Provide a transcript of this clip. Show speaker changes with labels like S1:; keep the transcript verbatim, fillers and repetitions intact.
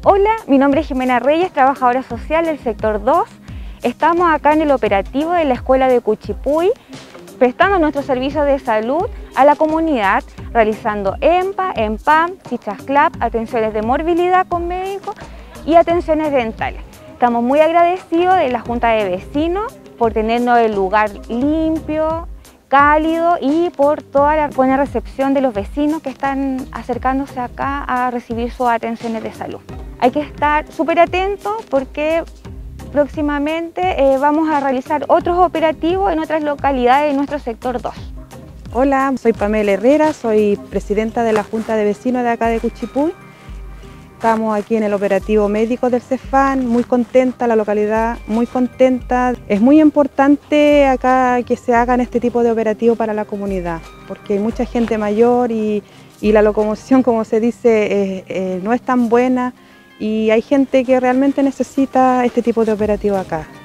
S1: Hola, mi nombre es Jimena Reyes, trabajadora social del sector dos. Estamos acá en el operativo de la escuela de Cuchipuy, prestando nuestros servicios de salud a la comunidad, realizando EMPA, EMPAM, fichas C L A P, atenciones de morbilidad con médicos y atenciones dentales. Estamos muy agradecidos de la Junta de Vecinos por tenernos el lugar limpio, cálido y por toda la buena recepción de los vecinos que están acercándose acá a recibir sus atenciones de salud. Hay que estar súper atentos porque próximamente eh, vamos a realizar otros operativos en otras localidades de nuestro sector dos.
S2: Hola, soy Pamela Herrera, soy presidenta de la Junta de Vecinos de acá de Cuchipuy. Estamos aquí en el operativo médico del CEFAN, muy contenta, la localidad muy contenta. Es muy importante acá que se hagan este tipo de operativos para la comunidad, porque hay mucha gente mayor y, y la locomoción, como se dice, eh, eh, no es tan buena y hay gente que realmente necesita este tipo de operativos acá.